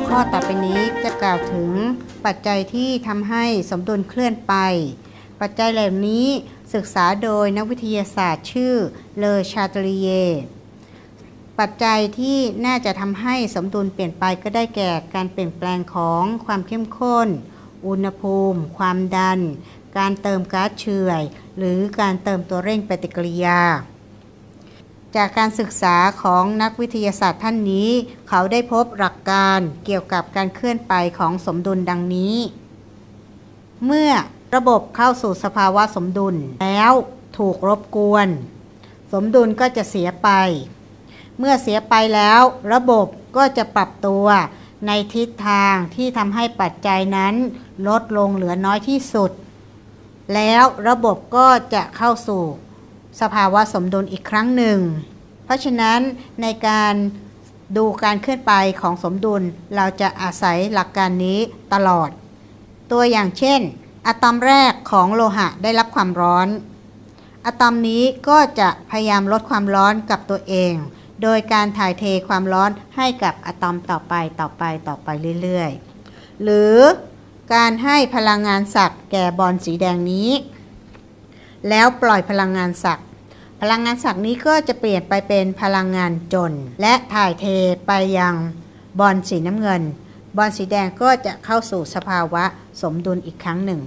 ข้อต่อไปนี้จะกล่าวถึงปัจจัยที่ทำให้สมดุลเคลื่อนไปปัจจัยเหล่านี้ศึกษาโดยนักวิทยาศาสตร์ชื่อเลอชาตลีเยปัจจัยที่น่าจะทำให้สมดุลเปลี่ยนไปก็ได้แก่การเปลี่ยนแปลงของความเข้มข้นอุณหภูมิความดันการเติมก๊าซเฉื่อยหรือการเติมตัวเร่งปฏิกิริยาจากการศึกษาของนักวิทยาศาสตร์ท่านนี้เขาได้พบหลักการเกี่ยวกับการเคลื่อนไปของสมดุลดังนี้เมื่อระบบเข้าสู่สภาวะสมดุลแล้วถูกรบกวนสมดุลก็จะเสียไปเมื่อเสียไปแล้วระบบก็จะปรับตัวในทิศทางที่ทำให้ปัจจัยนั้นลดลงเหลือน้อยที่สุดแล้วระบบก็จะเข้าสู่สภาวะสมดุลอีกครั้งหนึ่งเพราะฉะนั้นในการดูการเคลื่อนไปของสมดุลเราจะอาศัยหลักการนี้ตลอดตัวอย่างเช่นอะตอมแรกของโลหะได้รับความร้อนอะตอมนี้ก็จะพยายามลดความร้อนกับตัวเองโดยการถ่ายเทความร้อนให้กับอะตอมต่อไปเรื่อยๆหรือการให้พลังงานศักย์แก่บอลสีแดงนี้แล้วปล่อยพลังงานศักย์พลังงานศักย์นี้ก็จะเปลี่ยนไปเป็นพลังงานจนและถ่ายเทไปยังบอลสีน้ำเงินบอลสีแดงก็จะเข้าสู่สภาวะสมดุลอีกครั้งหนึ่ง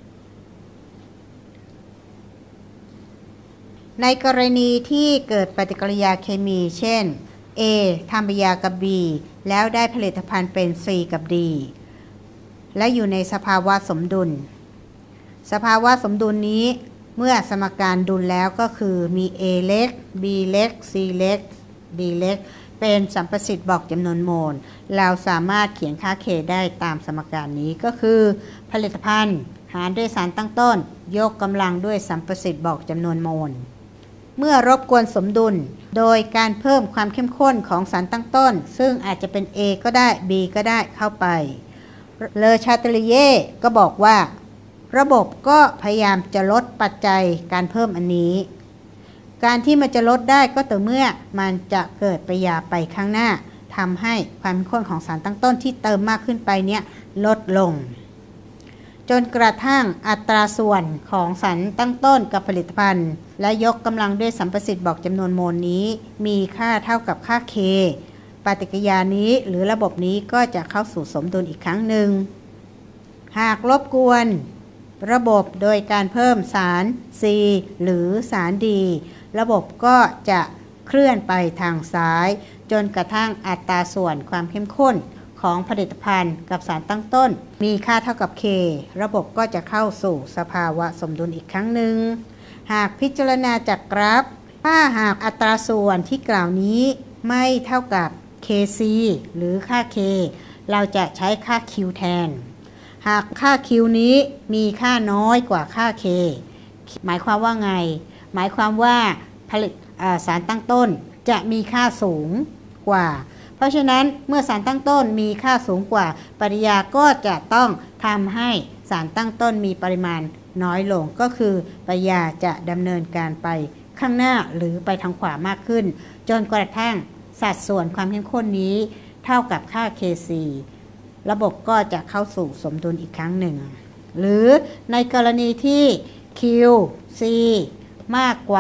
ในกรณีที่เกิดปฏิกิริยาเคมีเช่น A ทำปฏิกิริยากับ B แล้วได้ผลิตภัณฑ์เป็น C กับ D และอยู่ในสภาวะสมดุลสภาวะสมดุลนี้เมื่อสมการดุลแล้วก็คือมี A เล็ก B เล็ก C เล็ก D เล็กเป็นสัมประสิทธิ์บอกจำนวนโมลเราสามารถเขียนค่า K ได้ตามสมการนี้ก็คือผลิตภัณฑ์หารด้วยสารตั้งต้นยกกำลังด้วยสัมประสิทธิ์บอกจำนวนโมลเมื่อรบกวนสมดุลโดยการเพิ่มความเข้มข้นของสารตั้งต้นซึ่งอาจจะเป็น A ก็ได้ B ก็ได้เข้าไปเลอชาตลีเย่ก็บอกว่าระบบก็พยายามจะลดปัจจัยการเพิ่มอันนี้การที่มันจะลดได้ก็ต่อเมื่อมันจะเกิดปฏิกิริยาไปข้างหน้าทำให้ความเข้มข้นของสารตั้งต้นที่เติมมากขึ้นไปเนี่ยลดลงจนกระทั่งอัตราส่วนของสารตั้งต้นกับผลิตภัณฑ์และยกกำลังด้วยสัมประสิทธิ์บอกจำนวนโมลนี้มีค่าเท่ากับค่า K ปฏิกิริยานี้หรือระบบนี้ก็จะเข้าสู่สมดุลอีกครั้งหนึ่งหากรบกวนระบบโดยการเพิ่มสาร C หรือสาร D ระบบก็จะเคลื่อนไปทางซ้ายจนกระทั่งอัตราส่วนความเข้มข้นของผลิตภัณฑ์กับสารตั้งต้นมีค่าเท่ากับ K ระบบก็จะเข้าสู่สภาวะสมดุลอีกครั้งหนึ่งหากพิจารณาจากกราฟถ้าหากอัตราส่วนที่กล่าวนี้ไม่เท่ากับ KC หรือค่า K เราจะใช้ค่า Q แทนหากค่า Q นี้มีค่าน้อยกว่าค่า K หมายความว่าไงหมายความว่าสารตั้งต้นจะมีค่าสูงกว่าเพราะฉะนั้นเมื่อสารตั้งต้นมีค่าสูงกว่าปฏิกิริยาก็จะต้องทำให้สารตั้งต้นมีปริมาณน้อยลงก็คือปฏิกิริยาจะดำเนินการไปข้างหน้าหรือไปทางขวามากขึ้นจนกระทั่งสัดส่วนความเข้มข้นนี้เท่ากับค่า Kc ระบบก็จะเข้าสู่สมดุลอีกครั้งหนึ่งหรือในกรณีที่ QC มากกว่า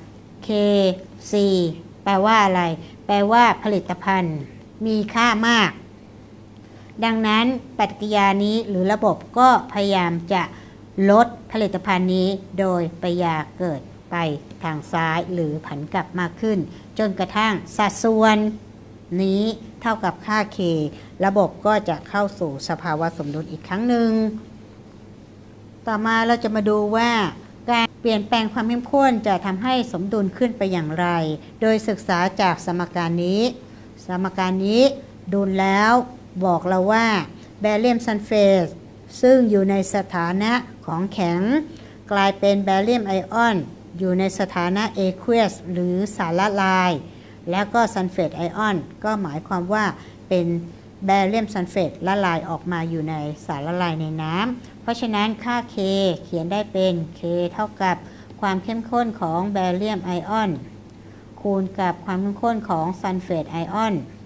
KC แปลว่าอะไรแปลว่าผลิตภัณฑ์มีค่ามากดังนั้นปฏิกิริยานี้หรือระบบก็พยายามจะลดผลิตภัณฑ์นี้โดยปฏิกิริยาเกิดไปทางซ้ายหรือผันกลับมากขึ้นจนกระทั่งสัดส่วนนี้เท่ากับค่า K ระบบก็จะเข้าสู่สภาวะสมดุลอีกครั้งหนึ่งต่อมาเราจะมาดูว่าการเปลี่ยนแปลงความเข้มข้นจะทำให้สมดุลขึ้นไปอย่างไรโดยศึกษาจากสมการนี้ดูแล้วบอกเราว่าแบเรียมซัลเฟตซึ่งอยู่ในสถานะของแข็งกลายเป็นแบเรียมไอออนอยู่ในสถานะเอควีสหรือสารละลายแล้วก็ซัลเฟตไอออนก็หมายความว่าเป็นแบเรียมซัลเฟตละลายออกมาอยู่ในสารละลายในน้ำเพราะฉะนั้นค่า K เขียนได้เป็น K เท่ากับความเข้มข้นของแบเรียมไอออนคูณกับความเข้มข้นของซัลเฟตไอออนห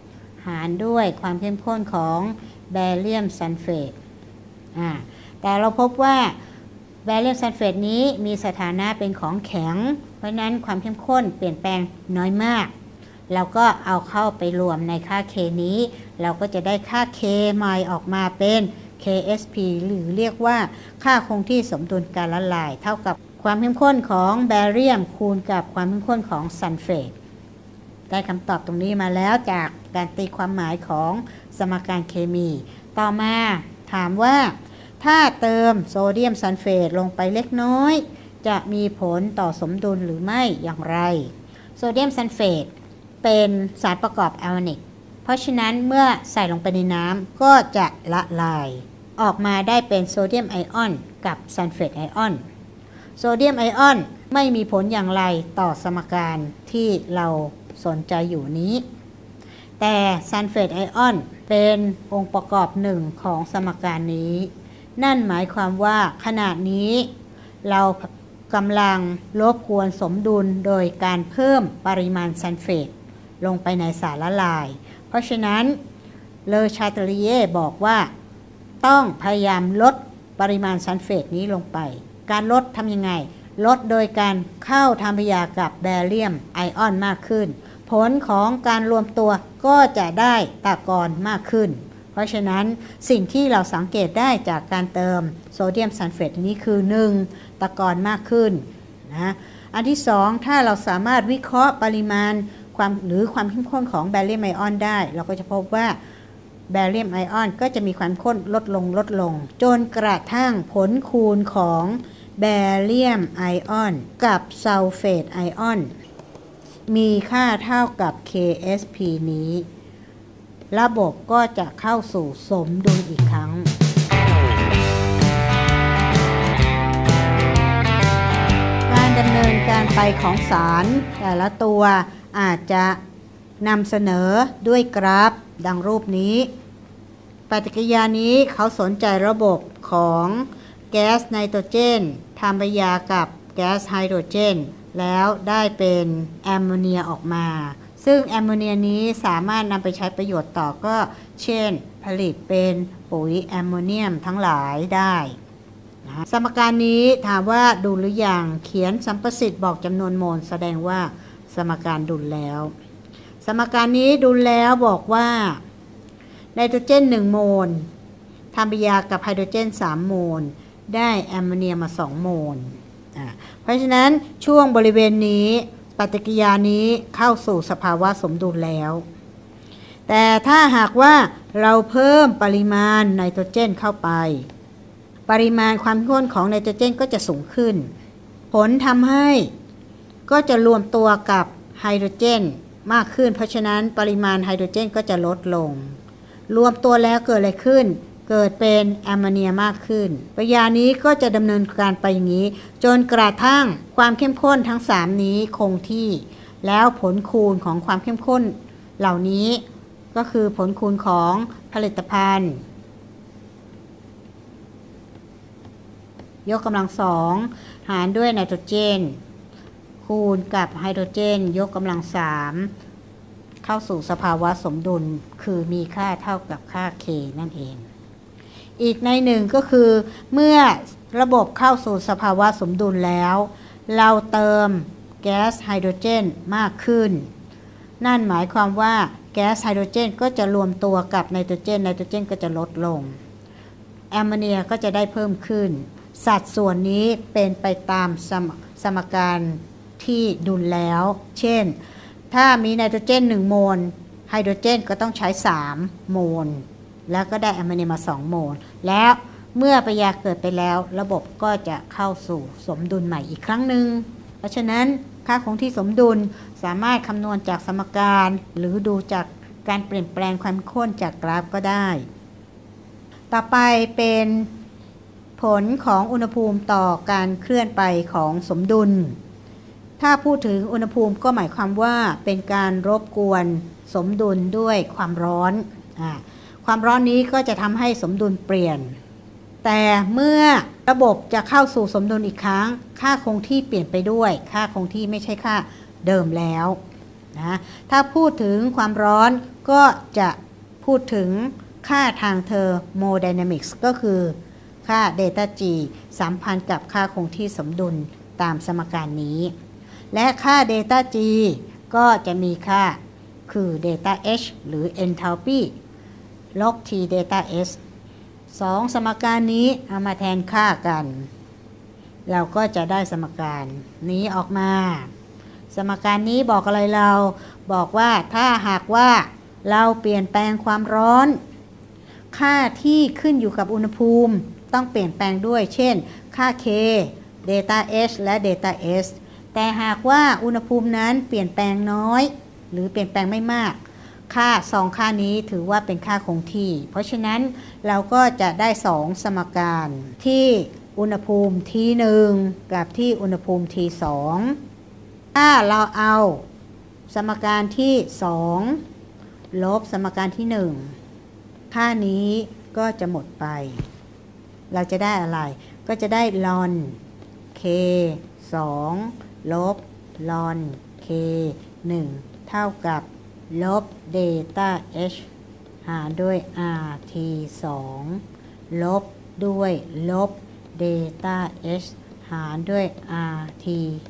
หารด้วยความเข้มข้นของแบเรียมซัลเฟตแต่เราพบว่าแบเรียมซัลเฟตนี้มีสถานะเป็นของแข็งเพราะนั้นความเข้มข้นเปลี่ยนแปลงน้อยมากเราก็เอาเข้าไปรวมในค่า K นี้เราก็จะได้ค่า K ใหม่ออกมาเป็น KSP หรือเรียกว่าค่าคงที่สมดุลการละลายเท่ากับความเข้มข้นของแบเรียมคูณกับความเข้มข้นของซัลเฟตได้คำตอบตรงนี้มาแล้วจากการตีความหมายของสมการเคมีต่อมาถามว่าถ้าเติมโซเดียมซัลเฟตลงไปเล็กน้อยจะมีผลต่อสมดุลหรือไม่อย่างไรโซเดียมซัลเฟตเป็นสารประกอบแอลนิกเพราะฉะนั้นเมื่อใส่ลงไปในน้ำก็จะละลายออกมาได้เป็นโซเดียมไอออนกับซัลเฟตไอออนโซเดียมไอออนไม่มีผลอย่างไรต่อสมการที่เราสนใจอยู่นี้แต่ซัลเฟตไอออนเป็นองค์ประกอบหนึ่งของสมการนี้นั่นหมายความว่าขณะนี้เรากำลังรบกวนสมดุลโดยการเพิ่มปริมาณซัลเฟตลงไปในสารละลายเพราะฉะนั้นเลอชาตลีเย่บอกว่าต้องพยายามลดปริมาณซัลเฟตนี้ลงไปการลดทำยังไงลดโดยการเข้าทำปฏิกิริยากับแบเรียมไอออนมากขึ้นผลของการรวมตัวก็จะได้ตะกอนมากขึ้นเพราะฉะนั้นสิ่งที่เราสังเกตได้จากการเติมโซเดียมซัลเฟตนี้คือ 1. ตะกอนมากขึ้นนะอันที่ 2ถ้าเราสามารถวิเคราะห์ปริมาณความเข้มข้นของแบเรียมไอออนได้เราก็จะพบว่าแบเรียมไอออนก็จะมีความข้นลดลงจนกระทั่งผลคูณของแบเรียมไอออนกับซัลเฟตไอออนมีค่าเท่ากับ KSP นี้ระบบก็จะเข้าสู่สมดุลอีกครั้งการดำเนินการไปของสารแต่ละตัวอาจจะนำเสนอด้วยกราฟดังรูปนี้ปฏิกิริยานี้เขาสนใจระบบของแก๊สไนโตรเจนทำปฏิกิริยากับแก๊สไฮโดรเจนแล้วได้เป็นแอมโมเนียออกมาซึ่งแอมโมเนียนี้สามารถนำไปใช้ประโยชน์ต่อก็เช่นผลิตเป็นปุ๋ยแอมโมเนียมทั้งหลายได้สมการนี้ถามว่าดูหรือยังเขียนสัมประสิทธิ์บอกจำนวนโมลแสดงว่าสมการดุลแล้วสมการนี้ดุลแล้วบอกว่าไนโตรเจน1โมลทำปฏิกิริยากับไฮโดรเจน3โมลได้แอมโมเนียมา2โมลเพราะฉะนั้นช่วงบริเวณนี้ปฏิกิริยานี้เข้าสู่สภาวะสมดุลแล้วแต่ถ้าหากว่าเราเพิ่มปริมาณไนโตรเจนเข้าไปปริมาณความข้นของไนโตรเจนก็จะสูงขึ้นผลทำให้ก็จะรวมตัวกับไฮโดรเจนมากขึ้นเพราะฉะนั้นปริมาณไฮโดรเจนก็จะลดลงรวมตัวแล้วเกิดอะไรขึ้นเกิดเป็นแอมโมเนียมากขึ้นปฏิกิริยานี้ก็จะดำเนินการไปอย่างนี้จนกระทั่งความเข้มข้นทั้ง3นี้คงที่แล้วผลคูณของความเข้มข้นเหล่านี้ก็คือผลคูณของผลิตภัณฑ์ยกกำลัง2หารด้วยไนโตรเจนคูณกับไฮโดรเจนยกกำลัง3เข้าสู่สภาวะสมดุลคือมีค่าเท่ากับค่า K นั่นเองอีกในหนึ่งก็คือเมื่อระบบเข้าสู่สภาวะสมดุลแล้วเราเติมแก๊สไฮโดรเจนมากขึ้นนั่นหมายความว่าแก๊สไฮโดรเจนก็จะรวมตัวกับไนโตรเจนก็จะลดลงแอมโมเนียก็จะได้เพิ่มขึ้นสัดส่วนนี้เป็นไปตามสมการที่ดุลแล้วเช่นถ้ามีไนโตรเจน1โมลไฮโดรเจนก็ต้องใช้3โมลแล้วก็ได้แอมโมเนียมา2โมลแล้วเมื่อปฏิกิริยาเกิดไปแล้วระบบก็จะเข้าสู่สมดุลใหม่อีกครั้งหนึ่งเพราะฉะนั้นค่าคงที่สมดุลสามารถคำนวณจากสมการหรือดูจากการเปลี่ยนแปลงความข้นจากกราฟก็ได้ต่อไปเป็นผลของอุณหภูมิต่อการเคลื่อนไปของสมดุลถ้าพูดถึงอุณหภูมิก็หมายความว่าเป็นการรบกวนสมดุลด้วยความร้อนความร้อนนี้ก็จะทำให้สมดุลเปลี่ยนแต่เมื่อระบบจะเข้าสู่สมดุลอีกครั้งค่าคงที่เปลี่ยนไปด้วยค่าคงที่ไม่ใช่ค่าเดิมแล้วนะถ้าพูดถึงความร้อนก็จะพูดถึงค่าทางเทอร์โมไดนามิกส์ก็คือค่าเดลต้า G สัมพันธ์กับค่าคงที่สมดุลตามสมการนี้และค่าเดลต้า G ก็จะมีค่าคือเดลต้า H หรือ enthalpy ลบ T เดลต้า S สองสมการนี้เอามาแทนค่ากันเราก็จะได้สมการนี้ออกมาสมการนี้บอกอะไรเราบอกว่าถ้าหากว่าเราเปลี่ยนแปลงความร้อนค่าที่ขึ้นอยู่กับอุณหภูมิต้องเปลี่ยนแปลงด้วยเช่นค่า K เดลต้า H และเดลต้า S แต่หากว่าอุณหภูมินั้นเปลี่ยนแปลงน้อยหรือเปลี่ยนแปลงไม่มากค่า2ค่านี้ถือว่าเป็นค่าคงที่เพราะฉะนั้นเราก็จะได้2สมการที่อุณหภูมิ T1 กับที่อุณหภูมิ T2 ถ้าเราเอาสมการที่2ลบสมการที่1ค่านี้ก็จะหมดไปเราจะได้อะไรก็จะได้ลอน K 2ลบลอน K 1เท่ากับลบเดลต้า H หารด้วย RT 2ลบด้วยลบเดลต้า H หารด้วย RT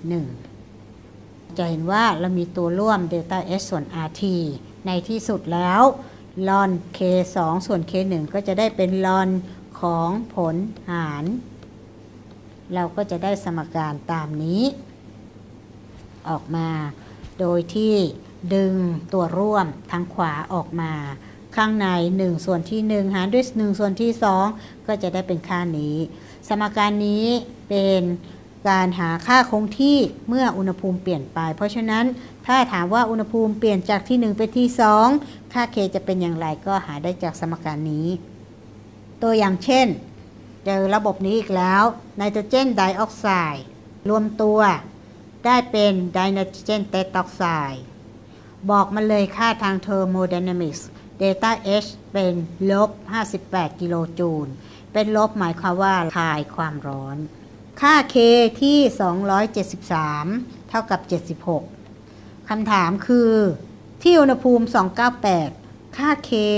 1จะเห็นว่าเรามีตัวร่วมเดลต้า H ส่วน RT ในที่สุดแล้วลอน K 2ส่วน K 1ก็จะได้เป็นลอนของผลหารเราก็จะได้สมการตามนี้ออกมาโดยที่ดึงตัวร่วมทางขวาออกมาข้างใน1ส่วนที่1หารด้วย1ส่วนที่2ก็จะได้เป็นค่านี้สมการนี้เป็นการหาค่าคงที่เมื่ออุณหภูมิเปลี่ยนไปเพราะฉะนั้นถ้าถามว่าอุณหภูมิเปลี่ยนจากที่1ไปที่2ค่า K จะเป็นอย่างไรก็หาได้จากสมการนี้ตัวอย่างเช่นเจอระบบนี้อีกแล้วไนโตรเจนไดออกไซด์รวมตัวได้เป็นไดไนโตรเจนเตตร็อกไซด์บอกมาเลยค่าทางเทอร์โมไดนามิกส์เดลต้า H เป็นลบ58กิโลจูลเป็นลบหมายความว่าคายความร้อนค่า K ที่273เท่ากับ76คำถามคือที่อุณหภูมิ298ค่า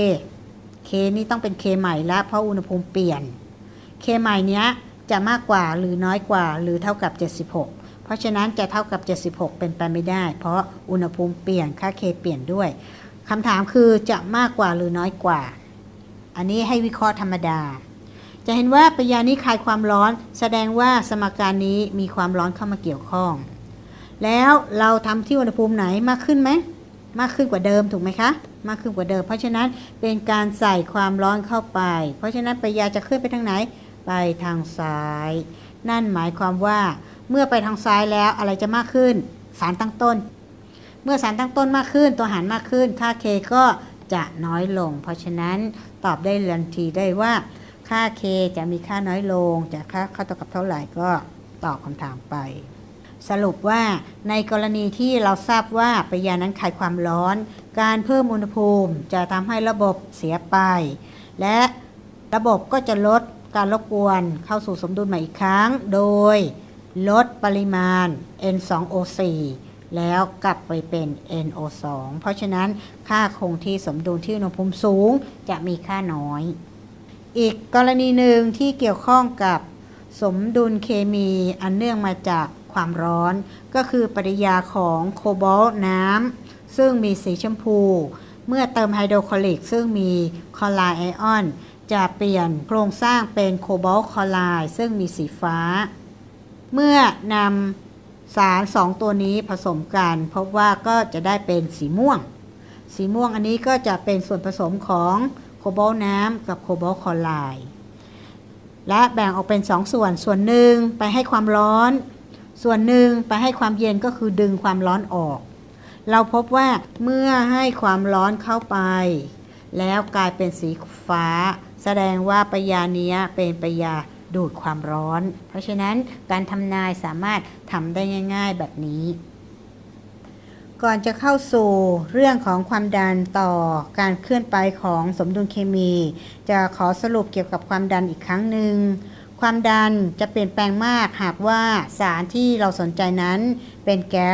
K นี้ต้องเป็น K ใหม่ละเพราะอุณหภูมิเปลี่ยน K ใหม่เนี้ยจะมากกว่าหรือน้อยกว่าหรือเท่ากับ76เพราะฉะนั้นจะเท่ากับ76เป็นไปไม่ได้เพราะอุณหภูมิเปลี่ยนค่า K เปลี่ยนด้วยคำถามคือจะมากกว่าหรือน้อยกว่าอันนี้ให้วิเคราะห์ธรรมดาจะเห็นว่าปฏิกิริยานี้คายความร้อนแสดงว่าสมการนี้มีความร้อนเข้ามาเกี่ยวข้องแล้วเราทำที่อุณหภูมิไหนมากขึ้นไหมมากขึ้นกว่าเดิมถูกไหมคะมากขึ้นกว่าเดิมเพราะฉะนั้นเป็นการใส่ความร้อนเข้าไปเพราะฉะนั้นปฏิกิริยาจะเคลื่อนไปทางไหนไปทางซ้ายนั่นหมายความว่าเมื่อไปทางซ้ายแล้วอะไรจะมากขึ้นสารตั้งต้นเมื่อสารตั้งต้นมากขึ้นตัวหารมากขึ้นค่า K ก็จะน้อยลงเพราะฉะนั้นตอบได้ทันทีได้ว่าค่า K จะมีค่าน้อยลงจะค่าเท่ากับเท่าไหร่ก็ตอบคำถามไปสรุปว่าในกรณีที่เราทราบว่าปฏิกิริยานั้นคายความร้อนการเพิ่มอุณหภูมิจะทำให้ระบบเสียไปและระบบก็จะลดการรบกวนเข้าสู่สมดุลใหม่อีกครั้งโดยลดปริมาณ N2O4 แล้วกลับไปเป็น NO2 เพราะฉะนั้นค่าคงที่สมดุลที่อุณหภูมิสูงจะมีค่าน้อยอีกกรณีหนึ่งที่เกี่ยวข้องกับสมดุลเคมีอันเนื่องมาจากความร้อนก็คือปฏิกิริยาของโคบอลต์น้ำซึ่งมีสีชมพูเมื่อเติมไฮโดรคลอริกซึ่งมีคลอไรด์ไอออนจะเปลี่ยนโครงสร้างเป็นโคบอลต์คลอไรด์ซึ่งมีสีฟ้าเมื่อนำสาร2ตัวนี้ผสมกันพบว่าก็จะได้เป็นสีม่วงอันนี้ก็จะเป็นส่วนผสมของโคบอลต์น้ำกับโคบอลต์คลอไรด์และแบ่งออกเป็น2ส่วนหนึ่งไปให้ความร้อนส่วนหนึ่งไปให้ความเย็นก็คือดึงความร้อนออกเราพบว่าเมื่อให้ความร้อนเข้าไปแล้วกลายเป็นสีฟ้าแสดงว่าปฏิกิริยานี้เป็นปฏิกิริยาดูดความร้อนเพราะฉะนั้นการทำนายสามารถทำได้ง่ายๆแบบนี้ก่อนจะเข้าสู่เรื่องของความดันต่อการเคลื่อนไปของสมดุลเคมีจะขอสรุปเกี่ยวกับความดันอีกครั้งหนึ่งความดันจะเปลี่ยนแปลงมากหากว่าสารที่เราสนใจนั้นเป็นแก๊ส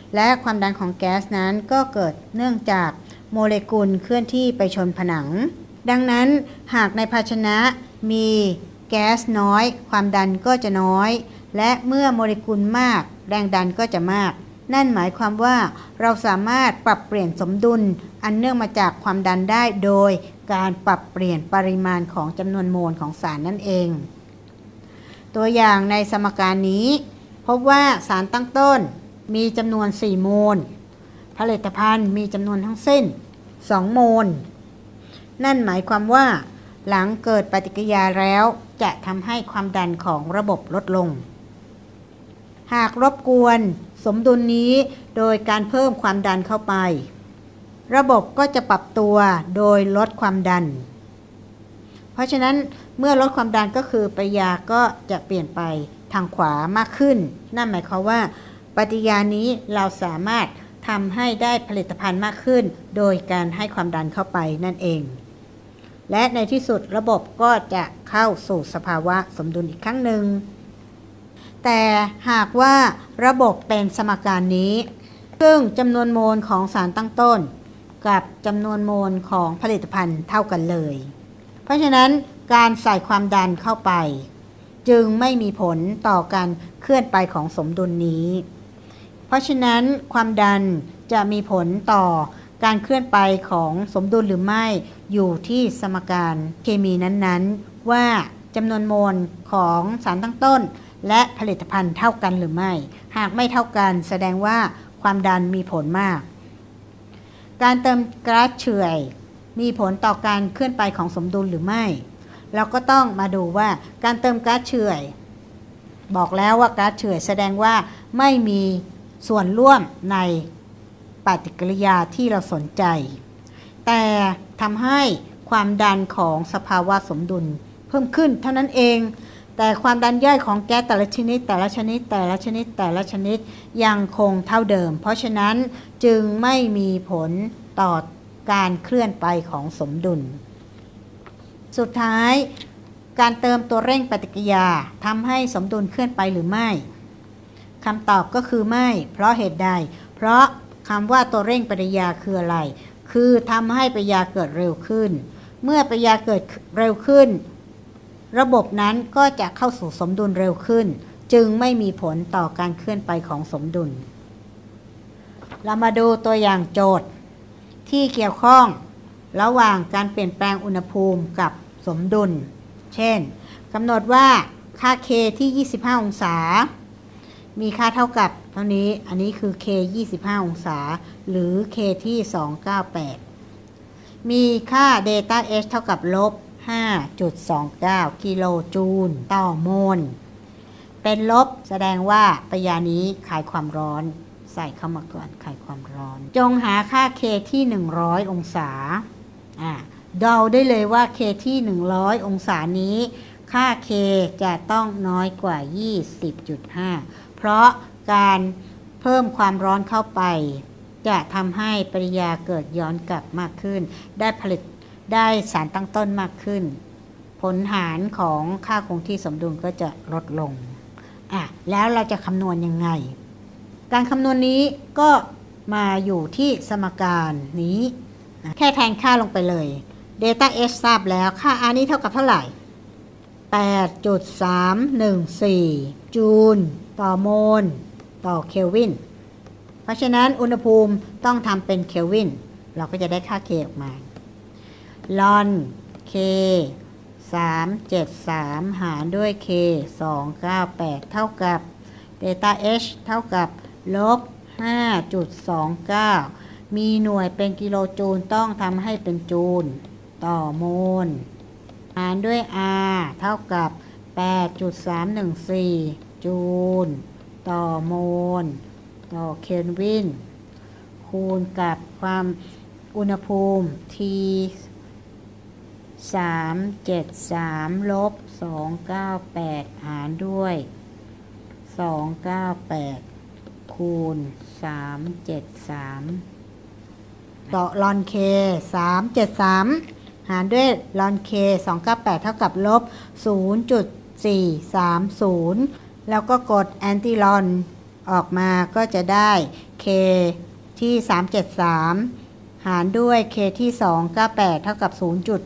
และความดันของแก๊สนั้นก็เกิดเนื่องจากโมเลกุลเคลื่อนที่ไปชนผนังดังนั้นหากในภาชนะมีแก๊สน้อยความดันก็จะน้อยและเมื่อโมเลกุลมากแรงดันก็จะมากนั่นหมายความว่าเราสามารถปรับเปลี่ยนสมดุลอันเนื่องมาจากความดันได้โดยการปรับเปลี่ยนปริมาณของจำนวนโมลของสารนั่นเองตัวอย่างในสมการนี้พบว่าสารตั้งต้นมีจำนวน4โมลผลิตภัณฑ์มีจำนวนทั้งสิ้น2โมลนั่นหมายความว่าหลังเกิดปฏิกิริยาแล้วจะทำให้ความดันของระบบลดลงหากรบกวนสมดุลนี้โดยการเพิ่มความดันเข้าไประบบก็จะปรับตัวโดยลดความดันเพราะฉะนั้นเมื่อลดความดันก็คือปฏิกิริยาก็จะเปลี่ยนไปทางขวามากขึ้นนั่นหมายความว่าปฏิกิริยานี้เราสามารถทำให้ได้ผลิตภัณฑ์มากขึ้นโดยการให้ความดันเข้าไปนั่นเองและในที่สุดระบบก็จะเข้าสู่สภาวะสมดุลอีกครั้งหนึ่งแต่หากว่าระบบเป็นสมการนี้ซึ่งจำนวนโมลของสารตั้งต้นกับจำนวนโมลของผลิตภัณฑ์เท่ากันเลยเพราะฉะนั้นการใส่ความดันเข้าไปจึงไม่มีผลต่อการเคลื่อนไปของสมดุลนี้เพราะฉะนั้นความดันจะมีผลต่อการเคลื่อนไปของสมดุลหรือไม่อยู่ที่สมการเคมีนั้นๆว่าจำนวนโมลของสารตั้งต้นและผลิตภัณฑ์เท่ากันหรือไม่หากไม่เท่ากันแสดงว่าความดันมีผลมากการเติมก๊าซเฉื่อยมีผลต่อการเคลื่อนไปของสมดุลหรือไม่เราก็ต้องมาดูว่าการเติมก๊าซเฉื่อยบอกแล้วว่าก๊าซเฉื่อยแสดงว่าไม่มีส่วนร่วมในปฏิกิริยาที่เราสนใจแต่ทำให้ความดันของสภาวะสมดุลเพิ่มขึ้นเท่านั้นเองแต่ความดันย่อยของแก๊สแต่ละชนิดยังคงเท่าเดิมเพราะฉะนั้นจึงไม่มีผลต่อการเคลื่อนไปของสมดุลสุดท้ายการเติมตัวเร่งปฏิกิริยาทำให้สมดุลเคลื่อนไปหรือไม่คำตอบก็คือไม่เพราะเหตุใดเพราะคำว่าตัวเร่งปฏิกิริยาคืออะไรคือทำให้ปฏิกิริยาเกิดเร็วขึ้นเมื่อปฏิกิริยาเกิดเร็วขึ้นระบบนั้นก็จะเข้าสู่สมดุลเร็วขึ้นจึงไม่มีผลต่อการเคลื่อนไปของสมดุลเรามาดูตัวอย่างโจทย์ที่เกี่ยวข้องระหว่างการเปลี่ยนแปลงอุณหภูมิกับสมดุลเช่นกำหนดว่าค่า K ที่25องศามีค่าเท่ากับเท่านี้อันนี้คือ K 25องศาหรือ K ที่298มีค่า Delta H เท่ากับลบ5.29 กิโลจูลต่อโมลเป็นลบแสดงว่าปฏิกิริยานี้คายความร้อนใส่เข้ามาก่อนคายความร้อนจงหาค่า K ที่100องศาเดาได้เลยว่า K ที่100องศานี้ค่า K จะต้องน้อยกว่า 20.5 เพราะการเพิ่มความร้อนเข้าไปจะทำให้ปฏิกิริยาเกิดย้อนกลับมากขึ้นได้สารตั้งต้นมากขึ้นผลหารของค่าคงที่สมดุลก็จะลดลงแล้วเราจะคำนวณยังไงการคำนวณนี้ก็มาอยู่ที่สมการนี้แค่แทนค่าลงไปเลย Delta H ทราบแล้วค่า R นี้เท่ากับเท่าไหร่ 8.314 จูลต่อโมลต่อเคลวินเพราะฉะนั้นอุณหภูมิต้องทำเป็นเคลวินเราก็จะได้ค่า K ออกมาลอน K 373หารด้วย K 298เท่ากับ Delta H เท่ากับลบ 5.29 มีหน่วยเป็นกิโลจูลต้องทำให้เป็นจูลต่อโมลหารด้วย R เท่ากับ 8.314 จูลต่อโมลต่อเคลวินคูณกับความอุณหภูมิ T 373ลบ298หารด้วย298คูณ373ต่อลอนเค373หารด้วยลอนเค298เท่ากับลบ 0.430 แล้วก็กดแอนติลอนออกมาก็จะได้ K ที่373หารด้วย K ที่298เท่ากับ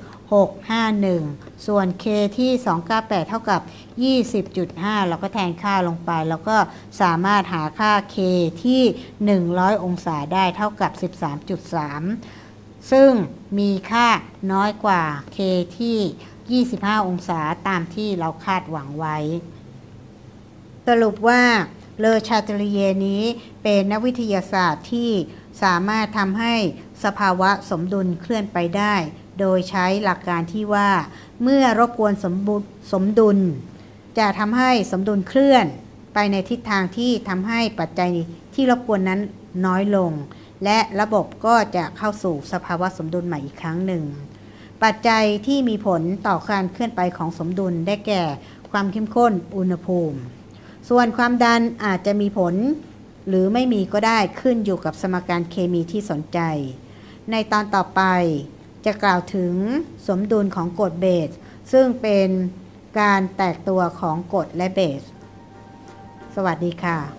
0.651ส่วน K ที่298เท่ากับ20.5เราก็แทนค่าลงไปแล้วก็สามารถหาค่า K ที่100องศาได้เท่ากับ 13.3 ซึ่งมีค่าน้อยกว่า K ที่25องศาตามที่เราคาดหวังไว้สรุปว่าเลอชาตลีเยนี้เป็นนักวิทยาศาสตร์ที่สามารถทำให้สภาวะสมดุลเคลื่อนไปได้โดยใช้หลักการที่ว่าเมื่อรบกวนสมดุลจะทำให้สมดุลเคลื่อนไปในทิศทางที่ทำให้ปัจจัยที่รบกวนนั้นน้อยลงและระบบก็จะเข้าสู่สภาวะสมดุลใหม่อีกครั้งหนึ่งปัจจัยที่มีผลต่อการเคลื่อนไปของสมดุลได้แก่ความเข้มข้นอุณหภูมิส่วนความดันอาจจะมีผลหรือไม่มีก็ได้ขึ้นอยู่กับสมการเคมีที่สนใจในตอนต่อไปจะกล่าวถึงสมดุลของกรดเบสซึ่งเป็นการแตกตัวของกรดและเบสสวัสดีค่ะ